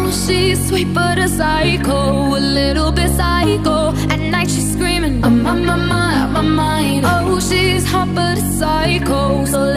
She's sweet but a psycho, a little bit psycho. At night she's screaming, I'm on my mind. Oh, she's hot but a psycho, so